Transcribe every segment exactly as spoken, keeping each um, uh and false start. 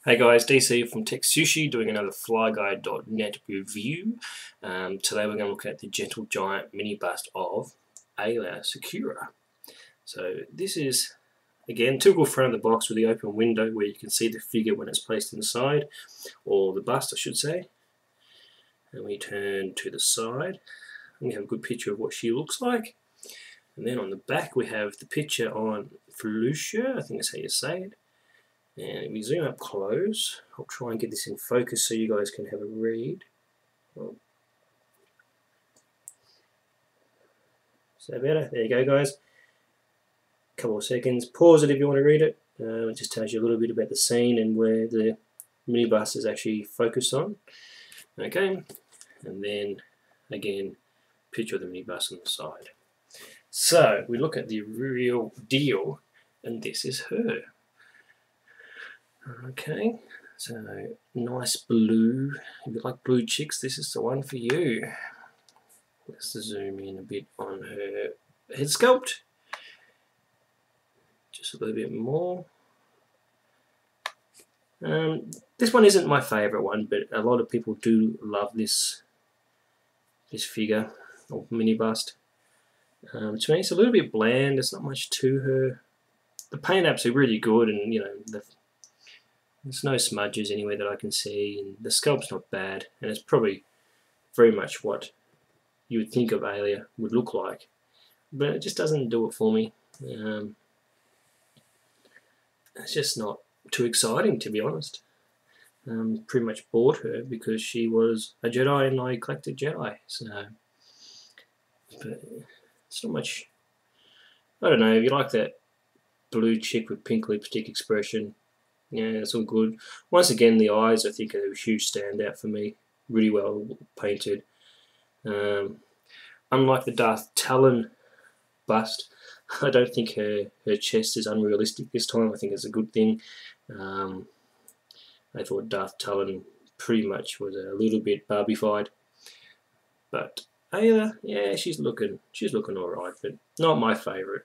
Hey guys, D C from Tech Sushi doing another fly guy dot net review. Um, today we're going to look at the Gentle Giant mini bust of Aayla Secura. So this is, again, typical front of the box with the open window where you can see the figure when it's placed inside, or the bust I should say. And we turn to the side and we have a good picture of what she looks like. And then on the back we have the picture on Felicia, I think that's how you say it. And if we zoom up close, I'll try and get this in focus so you guys can have a read. Oh. Is that better? There you go, guys. Couple of seconds. Pause it if you want to read it. Uh, it just tells you a little bit about the scene and where the minibus is actually focused on. Okay, and then again, picture of the minibus on the side. So we look at the real deal, and this is her. Okay, so nice blue. If you like blue chicks, this is the one for you. Let's zoom in a bit on her head sculpt. Just a little bit more. Um, this one isn't my favourite one, but a lot of people do love this this figure or mini bust. Um, to me, it's a little bit bland. There's not much to her. The paint apps are really good, and you know the There's no smudges anywhere that I can see, and the sculpt's not bad, and it's probably very much what you would think of Aayla would look like, but it just doesn't do it for me. Um, it's just not too exciting, to be honest. Um, pretty much bought her because she was a Jedi and I collected Jedi, so but it's not much. I don't know, if you like that blue chick with pink lipstick expression, yeah, it's all good. Once again, the eyes, I think, are a huge standout for me. Really well painted. Um, unlike the Darth Talon bust, I don't think her, her chest is unrealistic this time. I think it's a good thing. Um, I thought Darth Talon pretty much was a little bit Barbified. But Aayla, yeah, she's looking, she's looking alright, but not my favourite.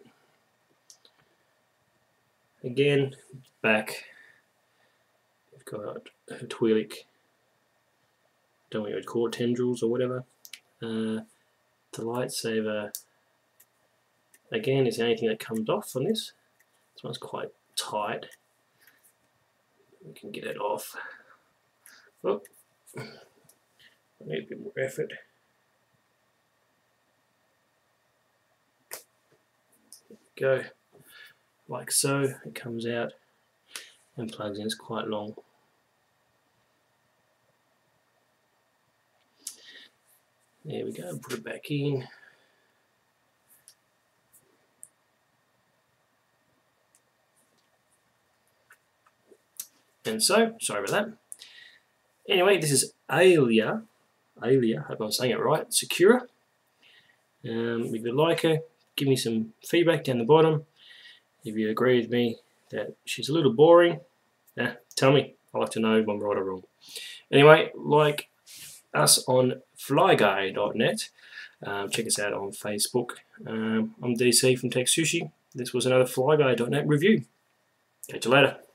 Again, back. Got her Twi'lek, don't know what you would call it, tendrils or whatever. Uh, the lightsaber, again, is the only thing that comes off on this. This one's quite tight. We can get it off. Oh, I need a bit more effort. There we go, like so. It comes out and plugs in. It's quite long. There we go, put it back in. And so, sorry about that. Anyway, this is Aayla, Aayla, I hope I'm saying it right, Secura. Um, if you like her, give me some feedback down the bottom. If you agree with me that she's a little boring, eh, tell me. I like to know if I'm right or wrong. Anyway, like us on fly guy dot net. Um, check us out on Facebook. Um, I'm D C from Tech Sushi. This was another fly guy dot net review. Catch you later.